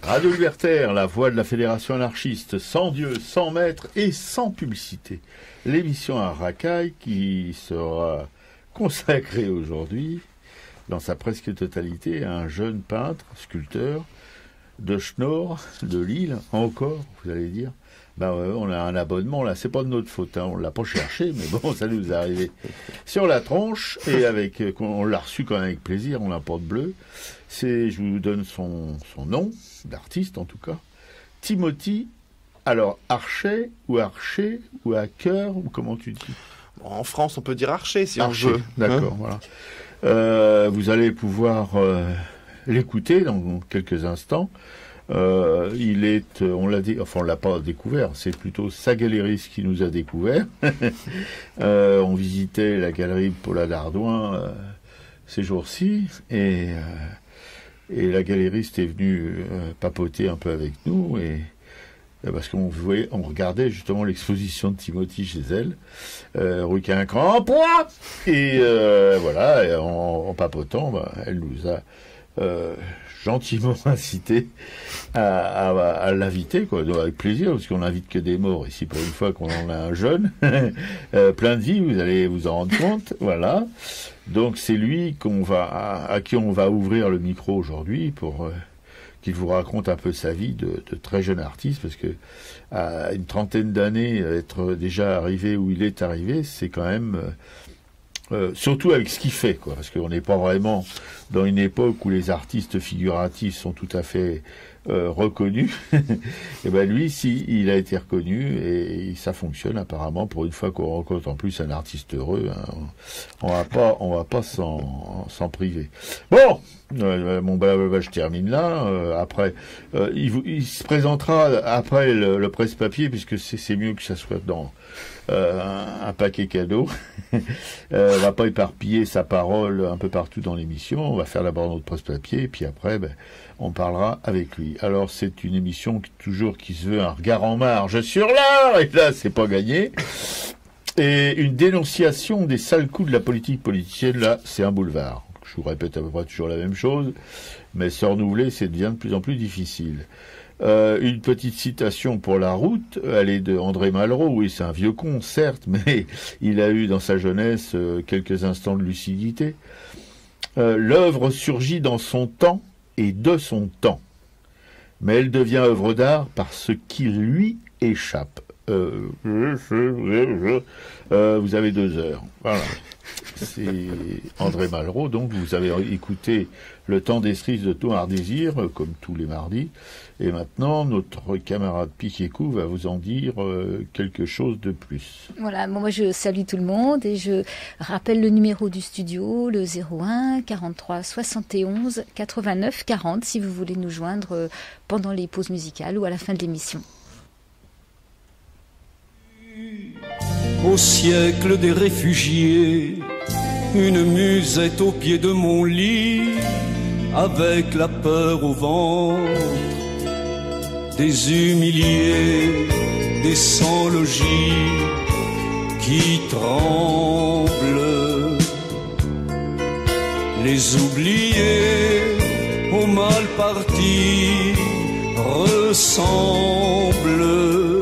Radio Libertaire, la voix de la Fédération anarchiste, sans Dieu, sans maître et sans publicité. L'émission à racaille qui sera consacrée aujourd'hui, dans sa presque totalité, à un jeune peintre, sculpteur, de Schnorr, de Lille, encore, vous allez dire. Ben ouais, on a un abonnement, là, c'est pas de notre faute, hein, on l'a pas cherché, mais bon, ça nous est arrivé sur la tronche, et on l'a reçu quand même avec plaisir, on l'a porte bleu. Je vous donne son nom, d'artiste en tout cas, Timothy, alors Archet, ou Hacker, ou comment tu dis? En France, on peut dire Archet, si Archet, on veut. D'accord, voilà. Vous allez pouvoir l'écouter dans quelques instants. Il est, on l'a dit, enfin on l'a pas découvert, c'est plutôt sa galeriste qui nous a découvert. On visitait la galerie Paula Dardouin ces jours-ci et la galériste est venue papoter un peu avec nous parce qu'on regardait justement l'exposition de Timothy chez elle, rue Quincampoix, et voilà, et en papotant, elle nous a gentiment incité à l'inviter, quoi, donc avec plaisir, parce qu'on n'invite que des morts ici pour une fois qu'on en a un jeune, plein de vie, vous allez vous en rendre compte, voilà. Donc c'est lui à qui on va ouvrir le micro aujourd'hui pour qu'il vous raconte un peu sa vie de très jeune artiste, parce que à une trentaine d'années, être déjà arrivé où il est arrivé, c'est quand même surtout avec ce qu'il fait, quoi, parce qu'on n'est pas vraiment dans une époque où les artistes figuratifs sont tout à fait reconnus. Et ben lui, si, il a été reconnu et ça fonctionne apparemment. Pour une fois qu'on rencontre en plus un artiste heureux, hein, on va pas s'en priver. Bon, mon blablabla, je termine là. Après, il se présentera après le presse-papier, puisque c'est mieux que ça soit dans un paquet cadeau. On va pas éparpiller sa parole un peu partout dans l'émission. On va faire d'abord notre presse-papier, et puis après, on parlera avec lui. Alors, c'est une émission qui se veut un regard en marge sur l'art, et là, c'est pas gagné. Et une dénonciation des sales coups de la politique politicienne, là, c'est un boulevard. Je vous répète à peu près toujours la même chose, mais se renouveler, c'est devient de plus en plus difficile. Une petite citation pour la route, elle est de André Malraux. Oui, c'est un vieux con, certes, mais il a eu dans sa jeunesse quelques instants de lucidité. L'œuvre surgit dans son temps et de son temps, mais elle devient œuvre d'art par ce qui lui échappe. Vous avez 2 heures. Voilà. C'est André Malraux, donc vous avez écouté Le temps des cerises de Ton Art-Désir, comme tous les mardis, et maintenant notre camarade Piquécou va vous en dire quelque chose de plus. Voilà, bon, moi je salue tout le monde et je rappelle le numéro du studio, le 01 43 71 89 40, si vous voulez nous joindre pendant les pauses musicales ou à la fin de l'émission. Au siècle des réfugiés, une musette au pied de mon lit, avec la peur au ventre, des humiliés, des sans-logis qui tremblent. Les oubliés, au mal parti, ressemblent.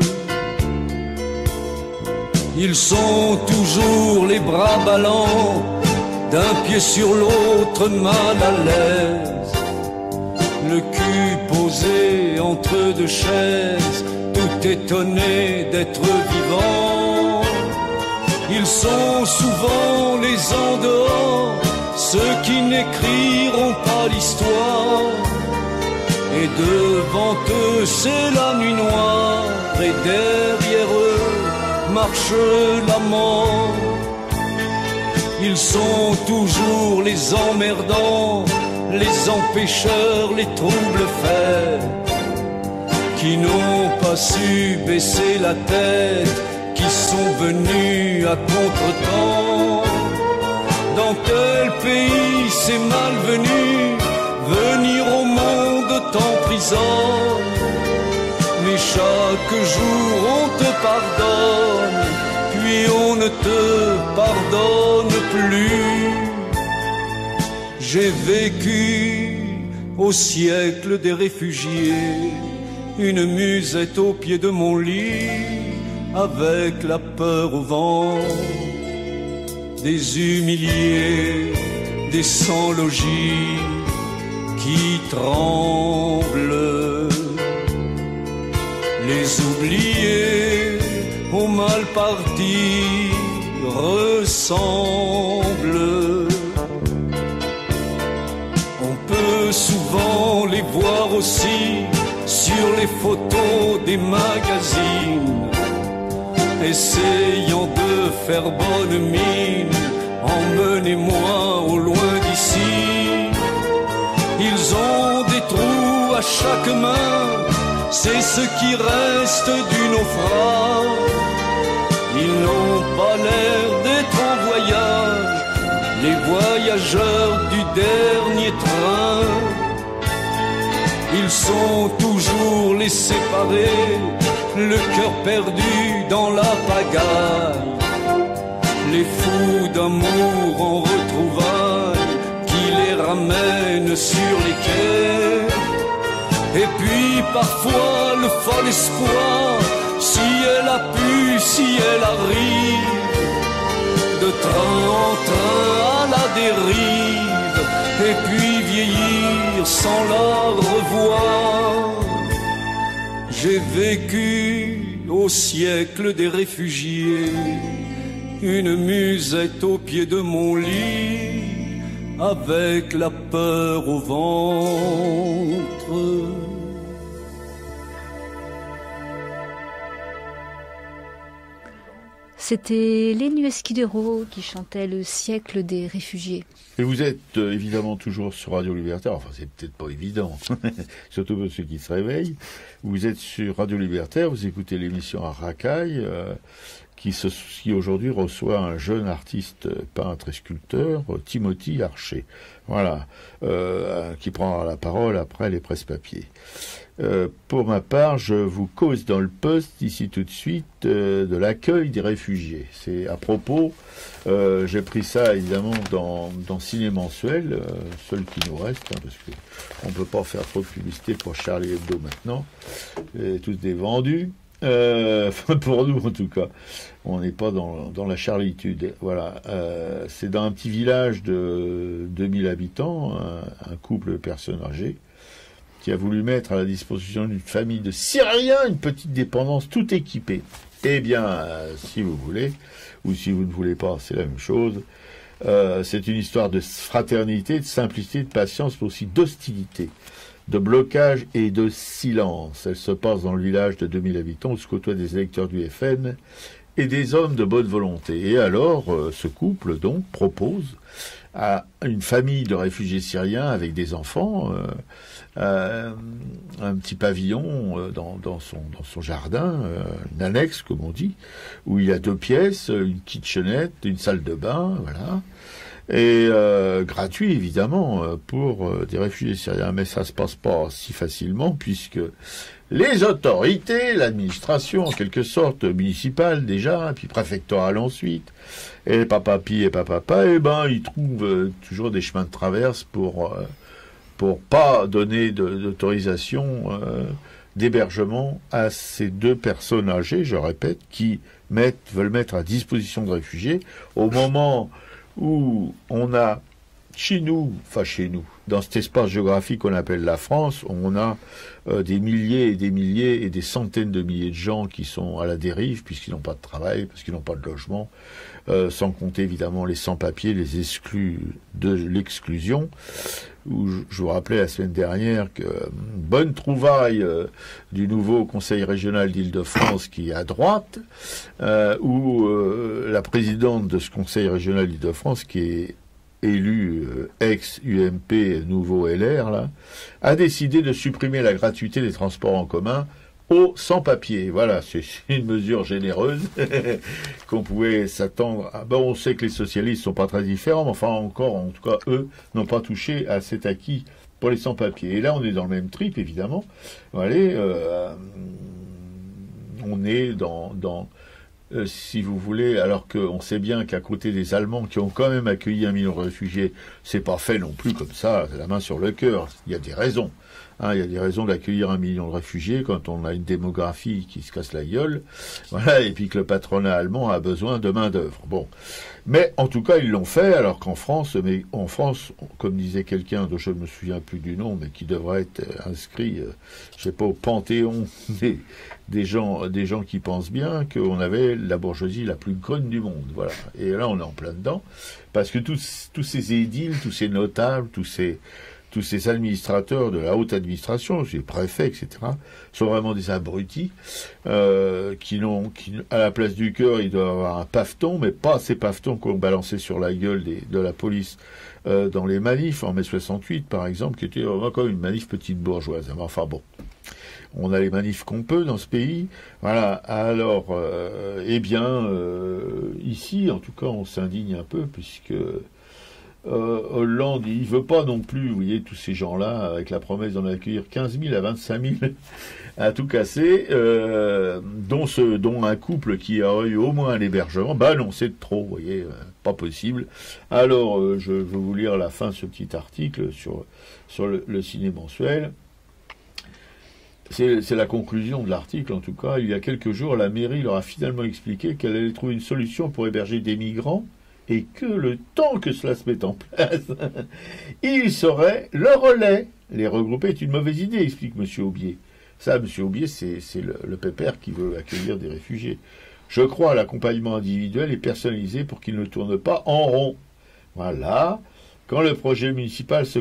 Ils sont toujours les bras ballants, d'un pied sur l'autre mal à l'aise, le cul posé entre 2 chaises, tout étonné d'être vivant. Ils sont souvent les en dehors, ceux qui n'écriront pas l'histoire. Et devant eux c'est la nuit noire, et derrière eux marche la mort. Ils sont toujours les emmerdants, les empêcheurs, les troubles faits, qui n'ont pas su baisser la tête, qui sont venus à contre-temps. Dans tel pays c'est malvenu, venir au monde t'emprisonne. Mais chaque jour on te pardonne, puis on ne te pardonne plus. J'ai vécu au siècle des réfugiés, une musette au pied de mon lit, avec la peur au vent, des humiliés, des sans-logis qui tremblent, les oubliés au mal parti ressemblent. On peut souvent les voir aussi sur les photos des magazines, essayant de faire bonne mine, emmenez-moi au loin d'ici. Ils ont des trous à chaque main, c'est ce qui reste du naufrage. Ils n'ont pas l'air d'être en voyage, les voyageurs du dernier train. Ils sont toujours les séparés, le cœur perdu dans la pagaille, les fous d'amour en retrouvailles qui les ramènent sur les quais. Et puis parfois le fol espoir, si elle a pu, si elle arrive, de train en train à la dérive, et puis vieillir sans la revoir. J'ai vécu au siècle des réfugiés, une musette au pied de mon lit, avec la peur au ventre. C'était Lenny Escudero qui chantait Le siècle des réfugiés. Et vous êtes évidemment toujours sur Radio Libertaire, enfin c'est peut-être pas évident, surtout pour ceux qui se réveillent. Vous êtes sur Radio Libertaire, vous écoutez l'émission à Racaille, qui aujourd'hui reçoit un jeune artiste peintre et sculpteur, Timothy Archer. Voilà, qui prendra la parole après les presse-papiers. Pour ma part, je vous cause dans le poste ici tout de suite de l'accueil des réfugiés. C'est à propos, j'ai pris ça évidemment dans Ciné Mensuel, seul qui nous reste, hein, parce que on peut pas faire trop de publicité pour Charlie Hebdo maintenant, et tous des vendus. Pour nous en tout cas, on n'est pas dans la charlitude. Voilà, c'est dans un petit village de 2000 habitants, un couple de personnes âgées qui a voulu mettre à la disposition d'une famille de Syriens une petite dépendance tout équipée. Eh bien, si vous voulez, ou si vous ne voulez pas, c'est la même chose. C'est une histoire de fraternité, de simplicité, de patience, mais aussi d'hostilité, de blocage et de silence. Elle se passe dans le village de 2000 habitants où se côtoient des électeurs du FN et des hommes de bonne volonté. Et alors, ce couple, donc, propose à une famille de réfugiés syriens avec des enfants un petit pavillon dans son jardin, une annexe, comme on dit, où il y a 2 pièces, une kitchenette, une salle de bain, voilà. Et gratuit évidemment pour des réfugiés syriens, mais ça se passe pas si facilement puisque les autorités, l'administration en quelque sorte municipale déjà, puis préfectorale ensuite, et papapi et papapa, eh ben ils trouvent toujours des chemins de traverse pour pas donner d'autorisation d'hébergement à ces 2 personnes âgées, je répète, qui veulent mettre à disposition de réfugiés au moment où on a chez nous, dans cet espace géographique qu'on appelle la France, on a des milliers et des milliers et des centaines de milliers de gens qui sont à la dérive puisqu'ils n'ont pas de travail, parce qu'ils n'ont pas de logement, sans compter évidemment les sans-papiers, les exclus de l'exclusion. Où je vous rappelais la semaine dernière que bonne trouvaille du nouveau Conseil régional d'Île-de-France qui est à droite, où la présidente de ce Conseil régional d'Île-de-France qui est élu ex-UMP, nouveau LR, là, a décidé de supprimer la gratuité des transports en commun aux sans-papiers. Voilà, c'est une mesure généreuse qu'on pouvait s'attendre. Ah ben, on sait que les socialistes sont pas très différents, mais enfin encore, en tout cas, eux n'ont pas touché à cet acquis pour les sans-papiers. Et là, on est dans le même trip, évidemment. Allez, on est dans si vous voulez, alors qu'on sait bien qu'à côté des Allemands qui ont quand même accueilli 1 million de réfugiés, c'est pas fait non plus comme ça, la main sur le cœur. Il y a des raisons. Il y a des raisons d'accueillir 1 million de réfugiés quand on a une démographie qui se casse la gueule, voilà, et puis que le patronat allemand a besoin de main d'œuvre. Bon, mais en tout cas ils l'ont fait, alors qu'en France, comme disait quelqu'un dont je ne me souviens plus du nom, mais qui devrait être inscrit, je sais pas, au panthéon des gens qui pensent bien qu'on avait la bourgeoisie la plus conne du monde, voilà. Et là on est en plein dedans, parce que tous ces édiles, tous ces notables, tous ces administrateurs de la haute administration, ces préfets, etc., sont vraiment des abrutis, qui à la place du cœur, ils doivent avoir un paveton, mais pas ces pavetons qu'on balançait sur la gueule de la police dans les manifs, en mai 68, par exemple, qui était encore une manif petite bourgeoise. Enfin bon, on a les manifs qu'on peut dans ce pays. Voilà, alors, ici, en tout cas, on s'indigne un peu, puisque Hollande, il veut pas non plus, vous voyez, tous ces gens-là, avec la promesse d'en accueillir 15 000 à 25 000 à tout casser, dont un couple qui aurait eu au moins un hébergement. Bah non, c'est trop, vous voyez, pas possible. Alors, je vais vous lire la fin de ce petit article sur le Ciné mensuel. C'est la conclusion de l'article, en tout cas. Il y a quelques jours, la mairie leur a finalement expliqué qu'elle allait trouver une solution pour héberger des migrants, et que le temps que cela se mette en place, il serait le relais. Les regrouper est une mauvaise idée, explique M. Aubier. Ça, M. Aubier, c'est le pépère qui veut accueillir des réfugiés. Je crois à l'accompagnement individuel et personnalisé pour qu'il ne tourne pas en rond. Voilà. Quand le projet municipal se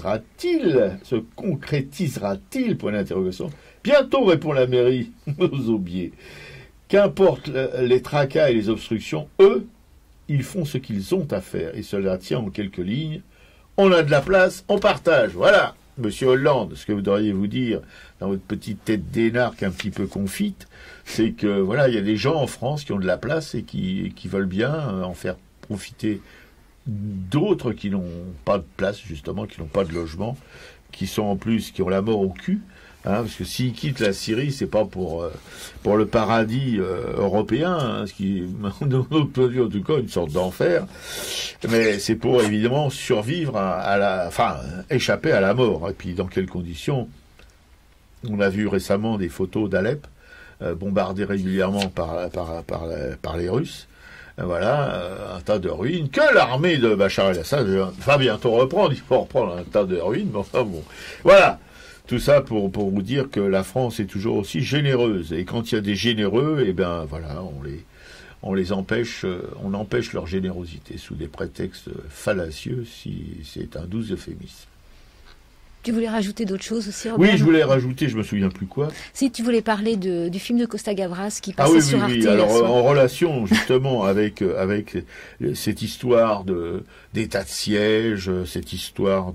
concrétisera-t-il, point d'interrogation. Bientôt, répond la mairie aux Aubiers. Qu'importe les tracas et les obstructions, eux, ils font ce qu'ils ont à faire, et cela tient en quelques lignes. On a de la place, on partage. Voilà, Monsieur Hollande, ce que vous devriez vous dire dans votre petite tête d'énarque un petit peu confite, c'est que voilà, il y a des gens en France qui ont de la place et qui veulent bien en faire profiter d'autres qui n'ont pas de place, justement, qui n'ont pas de logement, qui ont la mort au cul. Parce que s'ils quittent la Syrie, c'est pas pour le paradis européen, ce qui, de notre point de vue, en tout cas, une sorte d'enfer, mais c'est pour évidemment survivre échapper à la mort. Et puis dans quelles conditions? On a vu récemment des photos d'Alep bombardées régulièrement par les Russes. Voilà, un tas de ruines que l'armée de Bachar el-Assad va bientôt reprendre. Il faut reprendre un tas de ruines, mais enfin bon, voilà. Tout ça pour vous dire que la France est toujours aussi généreuse. Et quand il y a des généreux, eh ben voilà, on les empêche, on empêche leur générosité sous des prétextes fallacieux, si c'est un doux euphémisme. Tu voulais rajouter d'autres choses aussi, Robert? Oui, je voulais rajouter, je me souviens plus quoi. Si, tu voulais parler du film de Costa Gavras qui passait sur Arte. Oui. Alors, en relation justement avec cette histoire d'état de siège, cette histoire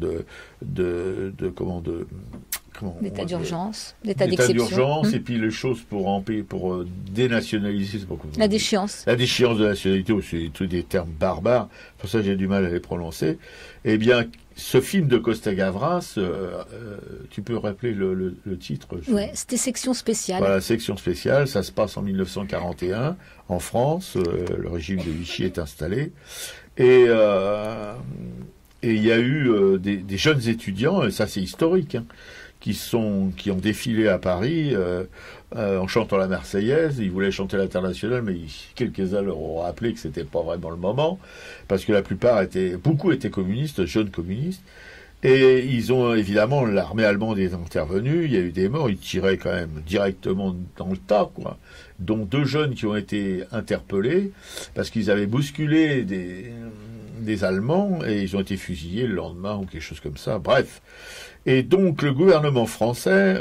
d'état d'urgence, d'état d'exception. Et puis les choses pour dénationaliser, c'est pas comment la déchéance. La déchéance de nationalité, c'est tous des termes barbares. Pour ça, j'ai du mal à les prononcer. Eh bien, ce film de Costa Gavras, tu peux rappeler le titre? Ouais, c'était Section spéciale. Voilà, Section spéciale, ça se passe en 1941, en France, le régime de Vichy est installé, et il y a eu des jeunes étudiants, et ça c'est historique, qui ont défilé à Paris en chantant la Marseillaise. Ils voulaient chanter l'Internationale, mais quelques-uns leur ont rappelé que c'était pas vraiment le moment, parce que beaucoup étaient communistes, jeunes communistes, et ils ont évidemment, l'armée allemande est intervenue, il y a eu des morts, ils tiraient quand même directement dans le tas, quoi, dont 2 jeunes qui ont été interpellés, parce qu'ils avaient bousculé des Allemands, et ils ont été fusillés le lendemain, ou quelque chose comme ça, bref. Et donc le gouvernement français,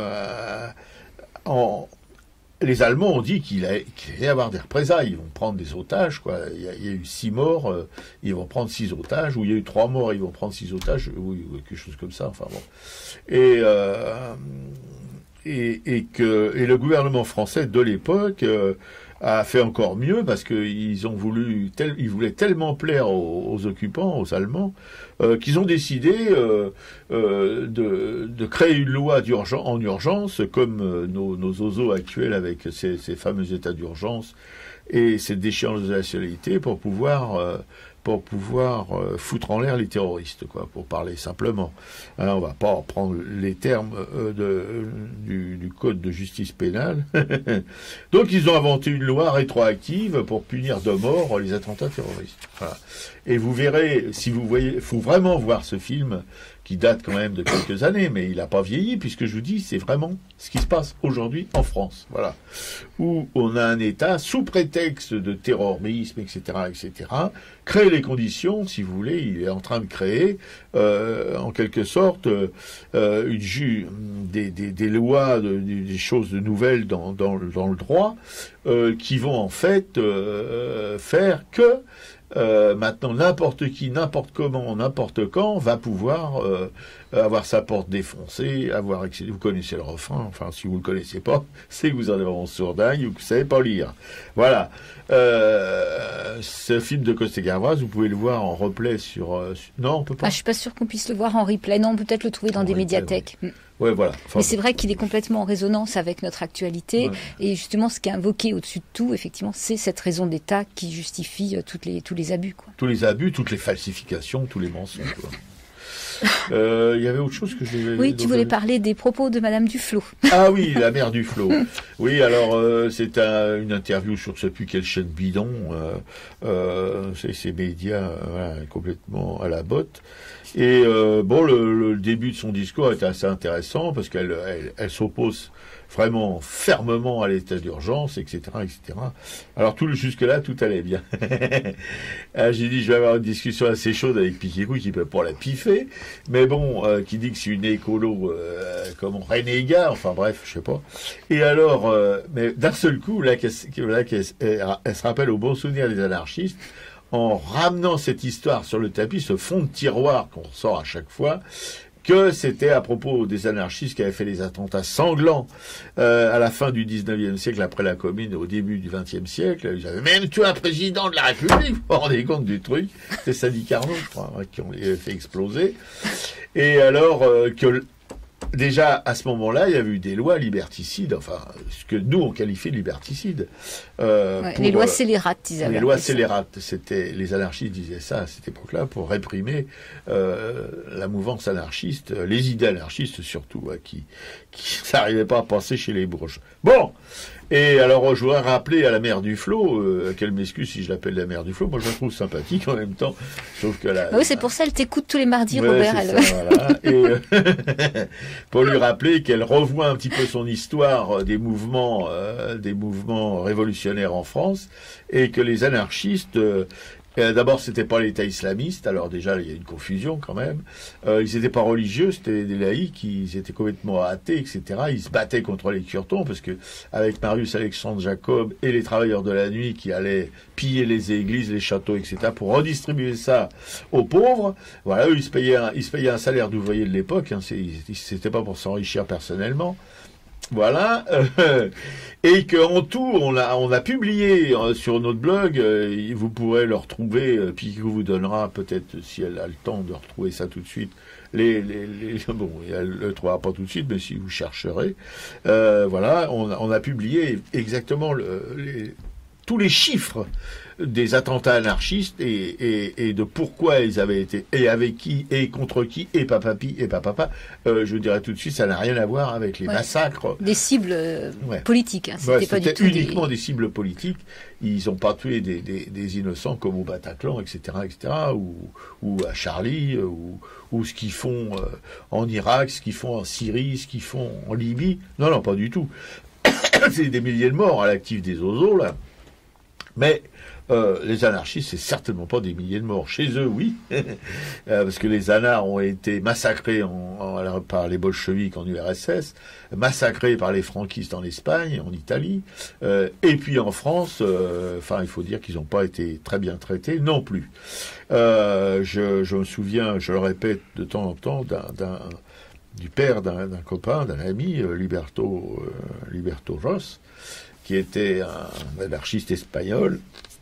les Allemands ont dit qu'il allait y avoir des représailles, ils vont prendre des otages, quoi. Il y a eu 6 morts, ils vont prendre 6 otages, ou il y a eu 3 morts, ils vont prendre 6 otages, oui, quelque chose comme ça, enfin bon. Et le gouvernement français de l'époque a fait encore mieux parce qu'ils ils voulaient tellement plaire aux occupants, aux Allemands, qu'ils ont décidé de créer une loi en urgence, comme nos ozos actuels avec ces fameux états d'urgence et cette déchéance de la nationalité pour pouvoir foutre en l'air les terroristes, quoi, pour parler simplement. Alors, on va pas reprendre les termes du code de justice pénale. Donc, ils ont inventé une loi rétroactive pour punir de mort les attentats terroristes. Voilà. Et vous verrez, si vous voyez, faut vraiment voir ce film qui date quand même de quelques années, mais il n'a pas vieilli, puisque je vous dis, c'est vraiment ce qui se passe aujourd'hui en France, voilà, où on a un État sous prétexte de terrorisme, etc., crée les conditions, si vous voulez, il est en train de créer, en quelque sorte, des lois, des choses nouvelles dans le droit, qui vont en fait faire que maintenant, n'importe qui, n'importe comment, n'importe quand, va pouvoir avoir sa porte défoncée, vous connaissez le refrain, enfin, si vous le connaissez pas, c'est que vous en avez en sourdingue ou que vous savez pas lire. Voilà. Ce film de Coste-Gavras, vous pouvez le voir en replay non, on peut pas. Je suis pas sûr qu'on puisse le voir en replay. Non, on peut peut-être le trouver dans des médiathèques. Ouais, voilà. Enfin, mais c'est vrai qu'il est complètement en résonance avec notre actualité. Ouais. Et justement, ce qui est invoqué au-dessus de tout, effectivement, c'est cette raison d'État qui justifie tous les abus, quoi. Tous les abus, toutes les falsifications, tous les mensonges, quoi. Il y avait autre chose que je voulais... Oui, tu voulais parler des propos de Madame Duflot. Ah oui, la mère Duflot. Oui, alors c'est une interview sur je ne sais plus quelle chaîne bidon. C'est ces médias voilà, complètement à la botte. Et le début de son discours était assez intéressant parce qu'elle s'oppose vraiment fermement à l'état d'urgence, etc., etc. Alors jusque-là, tout allait bien. J'ai dit, je vais avoir une discussion assez chaude avec Piquet-Couille qui peut pas la piffer, mais bon, qui dit que c'est une écolo comme renégat, enfin bref, je sais pas. Et alors, mais d'un seul coup, là, elle se rappelle au bon souvenir des anarchistes, en ramenant cette histoire sur le tapis, ce fond de tiroir qu'on ressort à chaque fois, que c'était à propos des anarchistes qui avaient fait les attentats sanglants à la fin du 19e siècle, après la Commune, au début du 20e siècle. Ils avaient même tué un président de la République, vous vous rendez compte du truc. C'est Sadi Carnot, je crois, qui ont fait exploser. Et alors que... Déjà, à ce moment-là, il y avait eu des lois liberticides, enfin, ce que nous, on qualifie de liberticide. Les lois scélérates, ils avaient. Les lois scélérates, les anarchistes disaient ça à cette époque-là, pour réprimer la mouvance anarchiste, les idées anarchistes surtout, qui n'arrivaient pas à passer chez les bourges. Bon! Et alors, je voudrais rappeler à la mère Duflot, qu'elle m'excuse si je l'appelle la mère Duflot, moi je la trouve sympathique en même temps, sauf que là... Oui, c'est pour ça, elle t'écoute tous les mardis, ouais, Robert. Voilà. Et pour lui rappeler qu'elle revoit un petit peu son histoire des mouvements révolutionnaires en France, et que les anarchistes... D'abord, c'était pas l'État islamiste, alors déjà, il y a une confusion quand même. Ils étaient pas religieux, c'était des laïcs, ils étaient complètement athées, etc. Ils se battaient contre les curtons, parce que avec Marius Alexandre Jacob et les travailleurs de la nuit qui allaient piller les églises, les châteaux, etc., pour redistribuer ça aux pauvres, voilà, eux, ils se payaient un salaire d'ouvrier de l'époque, hein, c'était pas pour s'enrichir personnellement. Voilà, et qu'en tout, on a publié sur notre blog, vous pourrez le retrouver, puis vous vous donnera peut-être, si elle a le temps de retrouver ça tout de suite, bon, elle le trouvera pas tout de suite, mais si vous chercherez, voilà, on a publié exactement tous les chiffres des attentats anarchistes et de pourquoi ils avaient été, et avec qui, et contre qui, et papapi, et papapa. Je vous dirais tout de suite, ça n'a rien à voir avec les massacres. Des cibles politiques, hein. C'était pas du tout uniquement des cibles politiques. Ils n'ont pas tué des innocents comme au Bataclan, etc., ou à Charlie, ou ce qu'ils font en Irak, ce qu'ils font en Syrie, ce qu'ils font en Libye. Non, pas du tout. C'est des milliers de morts à l'actif des ozos, là. Mais les anarchistes, c'est certainement pas des milliers de morts. Chez eux, oui, parce que les anars ont été massacrés par les bolcheviks en URSS, massacrés par les franquistes en Espagne, en Italie, et puis en France, il faut dire qu'ils n'ont pas été très bien traités non plus. Je me souviens, je le répète de temps en temps, du père d'un copain, d'un ami, Liberto Ross, qui était un anarchiste espagnol.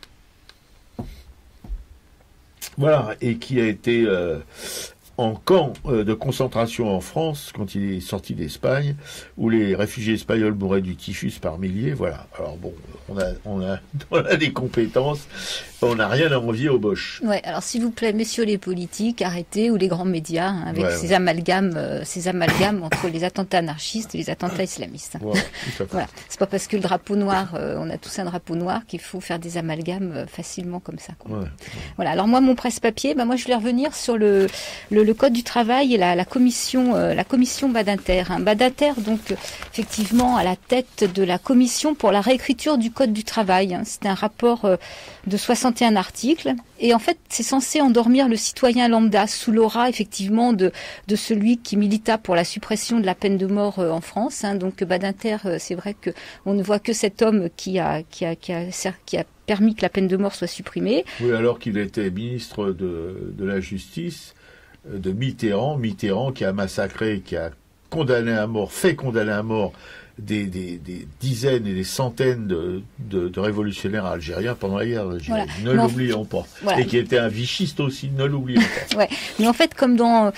Voilà, et qui a été en camp de concentration en France quand il est sorti d'Espagne, où les réfugiés espagnols mouraient du typhus par milliers. Voilà. Alors bon, on a des compétences, on n'a rien à envier aux Boches. Ouais. Alors s'il vous plaît, messieurs les politiques, arrêtez, ou les grands médias, hein, avec ces amalgames entre les attentats anarchistes et les attentats islamistes. Voilà, tout à fait. Voilà. C'est pas parce que le drapeau noir, on a tous un drapeau noir, qu'il faut faire des amalgames facilement comme ça, quoi. Ouais. Voilà. Alors moi, mon presse-papier, moi je voulais revenir sur le code du travail et la commission Badinter. Hein. Badinter, donc effectivement à la tête de la commission pour la réécriture du code du travail. Hein. C'est un rapport de 61 articles, et en fait c'est censé endormir le citoyen lambda sous l'aura effectivement de celui qui milita pour la suppression de la peine de mort en France. Hein. Donc Badinter, c'est vrai que on ne voit que cet homme qui a permis que la peine de mort soit supprimée. Oui, alors qu'il était ministre de la Justice de Mitterrand qui a massacré, qui a condamné à mort, fait condamner à mort des dizaines et des centaines de révolutionnaires algériens pendant la guerre d'Algérie. Voilà. Ne l'oublions pas. Voilà. Et qui était un vichiste aussi, ne l'oublions pas. Ouais. Mais en fait, comme dans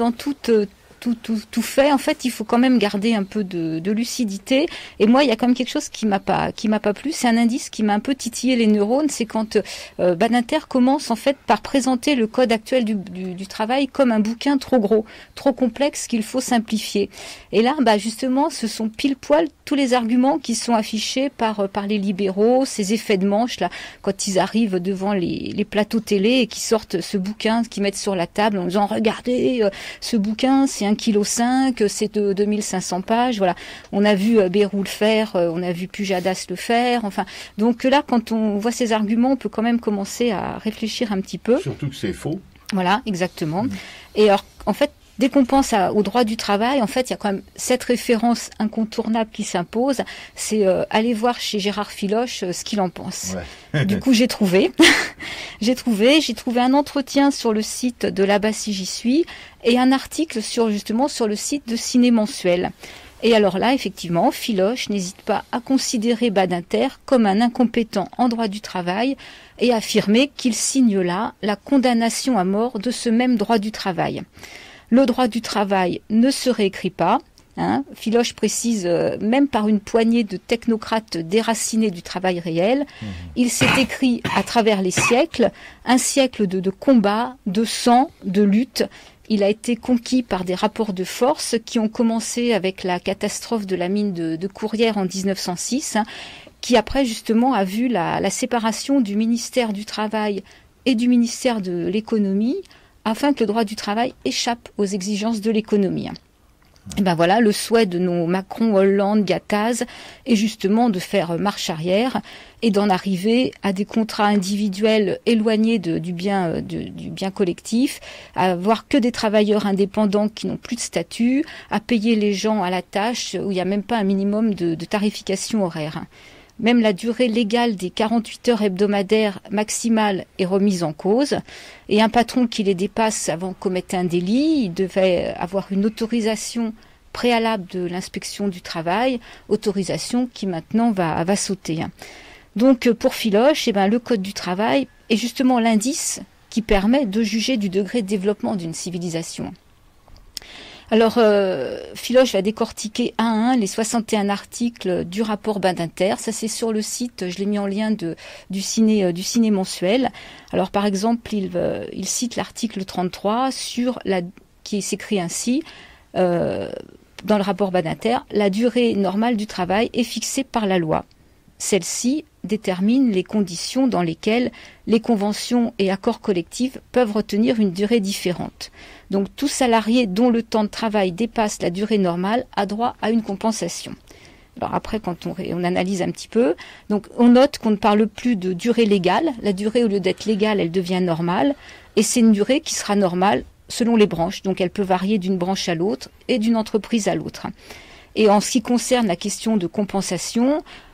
tout fait, en fait, il faut quand même garder un peu de lucidité. Et moi, il y a quand même quelque chose qui m'a pas plu. C'est un indice qui m'a un peu titillé les neurones. C'est quand Badinter commence en fait par présenter le code actuel du travail comme un bouquin trop gros, trop complexe qu'il faut simplifier. Et là, justement, ce sont pile poil tous les arguments qui sont affichés par les libéraux, ces effets de manche là, quand ils arrivent devant les plateaux télé et qui sortent ce bouquin, qu'ils mettent sur la table en disant regardez, ce bouquin c'est 1,5 kg, c'est de 2500 pages, voilà. On a vu Bayrou le faire, on a vu Pujadas le faire, enfin. Donc là, quand on voit ces arguments, on peut quand même commencer à réfléchir un petit peu. Surtout que c'est faux. Voilà, exactement. Et alors, en fait, dès qu'on pense au droit du travail, en fait, il y a quand même cette référence incontournable qui s'impose, c'est aller voir chez Gérard Filoche ce qu'il en pense. Ouais. Du coup, j'ai trouvé un entretien sur le site de Là-bas si j'y suis et un article justement sur le site de Ciné Mensuel. Et alors là, effectivement, Filoche n'hésite pas à considérer Badinter comme un incompétent en droit du travail et affirmer qu'il signe là la condamnation à mort de ce même droit du travail. Le droit du travail ne se réécrit pas. Hein. Filoche précise, même par une poignée de technocrates déracinés du travail réel, il s'est écrit à travers les siècles, un siècle de combat, de sang, de lutte. Il a été conquis par des rapports de force qui ont commencé avec la catastrophe de la mine de Courrières en 1906, hein, qui après justement a vu la séparation du ministère du Travail et du ministère de l'Économie, afin que le droit du travail échappe aux exigences de l'économie. Et ben voilà, le souhait de nos Macron, Hollande, Gattaz est justement de faire marche arrière et d'en arriver à des contrats individuels éloignés du bien collectif, à avoir que des travailleurs indépendants qui n'ont plus de statut, à payer les gens à la tâche où il n'y a même pas un minimum de tarification horaire. Même la durée légale des 48 heures hebdomadaires maximales est remise en cause. Et un patron qui les dépasse avant commettre un délit, il devait avoir une autorisation préalable de l'inspection du travail, autorisation qui maintenant va sauter. Donc pour Filoche, le code du travail est justement l'indice qui permet de juger du degré de développement d'une civilisation. Alors, Filoche va décortiquer un à un les 61 articles du rapport Badinter. Ça, c'est sur le site, je l'ai mis en lien du ciné mensuel. Alors, par exemple, il cite l'article 33 qui s'écrit ainsi, dans le rapport Badinter, la durée normale du travail est fixée par la loi. Celle-ci détermine les conditions dans lesquelles les conventions et accords collectifs peuvent retenir une durée différente. Donc tout salarié dont le temps de travail dépasse la durée normale a droit à une compensation. Alors après, quand on analyse un petit peu, donc on note qu'on ne parle plus de durée légale. La durée, au lieu d'être légale, elle devient normale. Et c'est une durée qui sera normale selon les branches. Donc elle peut varier d'une branche à l'autre et d'une entreprise à l'autre. Et en ce qui concerne la question de compensation,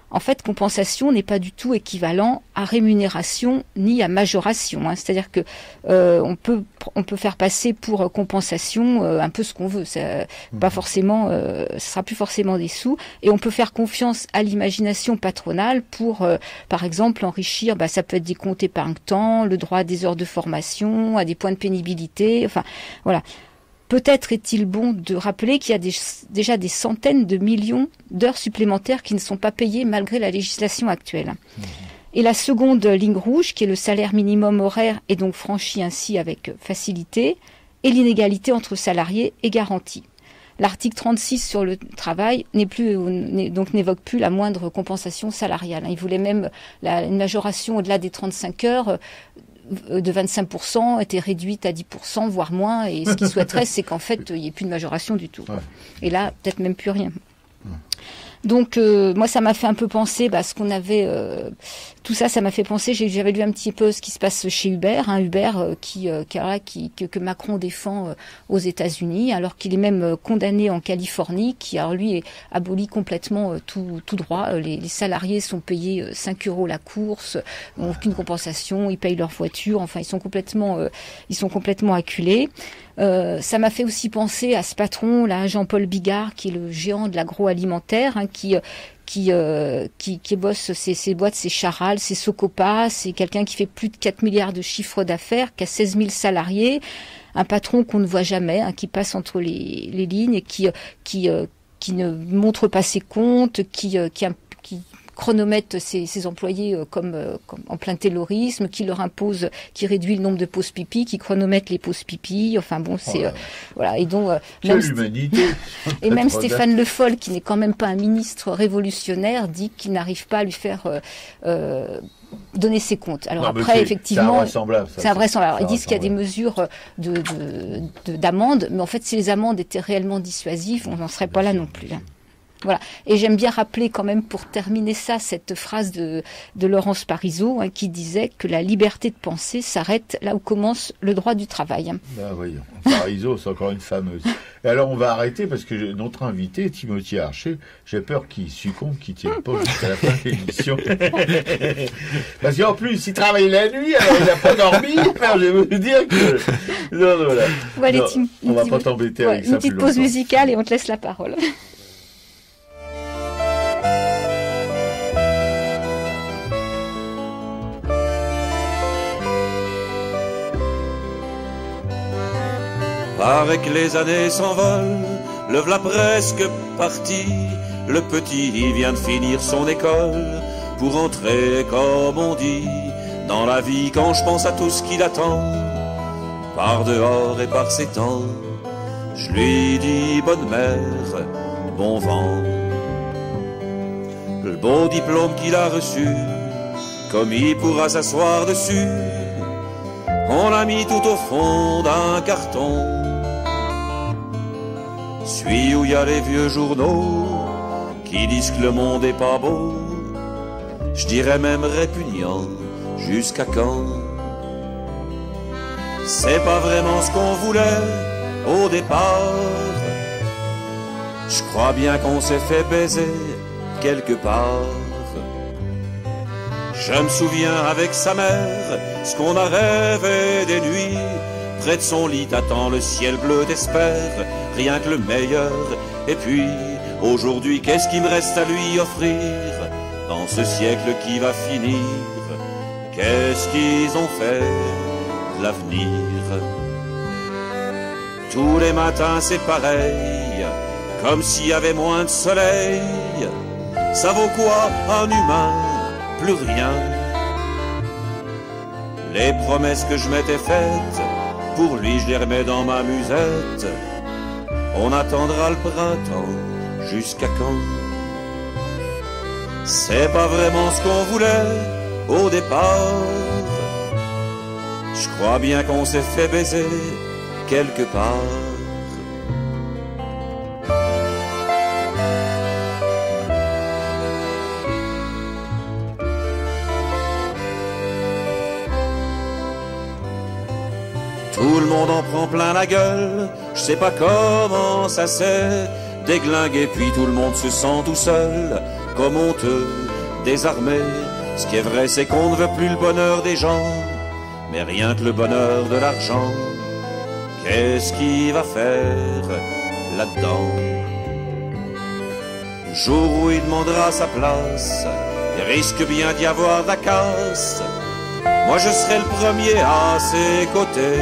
En fait, compensation n'est pas du tout équivalent à rémunération ni à majoration. Hein. C'est-à-dire que on peut faire passer pour compensation un peu ce qu'on veut. Pas forcément, ce sera plus forcément des sous. Et on peut faire confiance à l'imagination patronale pour, par exemple, enrichir. Ça peut être des comptes épargne-temps, le droit à des heures de formation, à des points de pénibilité. Enfin, voilà. Peut-être est-il bon de rappeler qu'il y a déjà des centaines de millions d'heures supplémentaires qui ne sont pas payées malgré la législation actuelle. Et la seconde ligne rouge, qui est le salaire minimum horaire, est donc franchie ainsi avec facilité, et l'inégalité entre salariés est garantie. L'article 36 sur le travail n'évoque plus la moindre compensation salariale. Il voulait même une majoration au-delà des 35 heures de 25% était réduite à 10%, voire moins. Et ce qu'il souhaiterait, c'est qu'en fait, il n'y ait plus de majoration du tout. Ouais. Et là, peut-être même plus rien. Ouais. Donc, moi, ça m'a fait un peu penser, ce qu'on avait... tout ça, ça m'a fait penser, j'avais lu un petit peu ce qui se passe chez Uber, Uber que Macron défend aux États-Unis, alors qu'il est même condamné en Californie, qui, alors lui, abolit complètement tout droit. Les salariés sont payés 5 € la course, n'ont aucune compensation, ils payent leur voiture, enfin, ils sont complètement acculés. Ça m'a fait aussi penser à ce patron, là, Jean-Paul Bigard, qui est le géant de l'agroalimentaire, qui bosse ses boîtes, ses Charal, ses Socopa, c'est quelqu'un qui fait plus de 4 milliards de chiffre d'affaires, qui a 16 000 salariés, un patron qu'on ne voit jamais, qui passe entre les lignes et qui ne montre pas ses comptes, qui chronomètre ses employés comme en plein taylorisme, qui leur impose, qui réduit le nombre de pauses pipi, qui chronomètre les pauses pipi. Enfin bon, c'est voilà. Et donc quelle humanité. Et même Stéphane Le Foll, qui n'est quand même pas un ministre révolutionnaire, dit qu'il n'arrive pas à lui faire donner ses comptes. Alors non, après, effectivement, c'est invraisemblable. Ils disent qu'il y a des mesures d'amende, mais en fait, si les amendes étaient réellement dissuasives, on n'en serait pas là non plus. Hein. Voilà. Et j'aime bien rappeler quand même, pour terminer ça, cette phrase de Laurence Parisot, qui disait que la liberté de penser s'arrête là où commence le droit du travail. Oui, Parisot, c'est encore une fameuse. Et alors on va arrêter parce que notre invité, Timothy Archer, j'ai peur qu'il succombe, qu'il ne tienne pas jusqu'à la fin de l'émission. Parce qu'en plus, il travaille la nuit, alors il n'a pas dormi. Alors je vais vous dire que... Non, voilà. Allez, on va pas t'embêter avec ça. Une petite pause musicale et on te laisse la parole. Paraît que les années s'envolent, le v'là presque parti. Le petit vient de finir son école pour entrer, comme on dit, dans la vie. Quand je pense à tout ce qui l'attend, par dehors et par ses temps, je lui dis bonne mère, bon vent. Le beau diplôme qu'il a reçu, comme il pourra s'asseoir dessus, on l'a mis tout au fond d'un carton. Celui où il y a les vieux journaux qui disent que le monde est pas beau, je dirais même répugnant. Jusqu'à quand? C'est pas vraiment ce qu'on voulait au départ. Je crois bien qu'on s'est fait baiser quelque part. Je me souviens avec sa mère ce qu'on a rêvé des nuits. Près de son lit t'attend le ciel bleu, t'espère rien que le meilleur. Et puis aujourd'hui, qu'est-ce qu'il me reste à lui offrir dans ce siècle qui va finir? Qu'est-ce qu'ils ont fait de l'avenir? Tous les matins c'est pareil, comme s'il y avait moins de soleil. Ça vaut quoi un humain? Plus rien. Les promesses que je m'étais faites, pour lui je les remets dans ma musette. On attendra le printemps, jusqu'à quand? C'est pas vraiment ce qu'on voulait au départ. Je crois bien qu'on s'est fait baiser quelque part. Tout le monde en prend plein la gueule, je sais pas comment ça s'est déglingué, puis tout le monde se sent tout seul, comme honteux désarmé. Ce qui est vrai, c'est qu'on ne veut plus le bonheur des gens, mais rien que le bonheur de l'argent. Qu'est-ce qu'il va faire là-dedans? Le jour où il demandera sa place, il risque bien d'y avoir de la casse. Moi je serai le premier à ses côtés,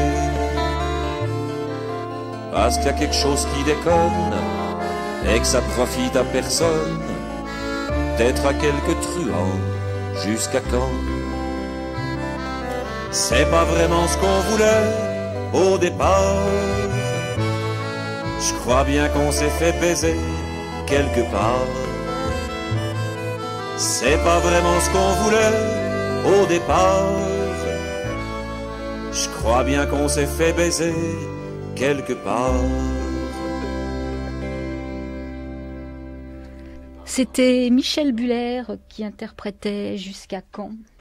parce qu'il y a quelque chose qui déconne et que ça profite à personne, peut-être à quelques truands. Jusqu'à quand? C'est pas vraiment ce qu'on voulait au départ. Je crois bien qu'on s'est fait baiser quelque part. C'est pas vraiment ce qu'on voulait au départ. Je crois bien qu'on s'est fait baiser quelque part. C'était Michel Buller qui interprétait Jusqu'à quand.